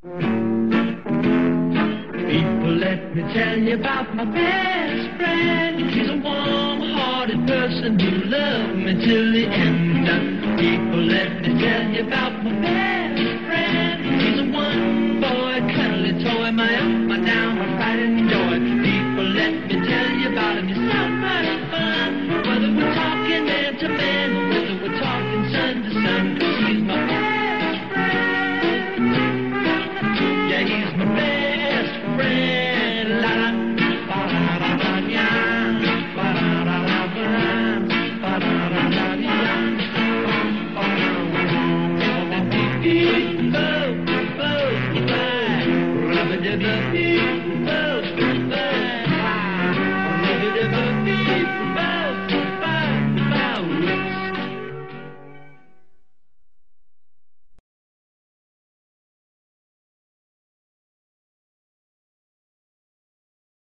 People, let me tell you about my best friend. She's a warm-hearted person who loved me till the end. People, let me tell you about my best friend.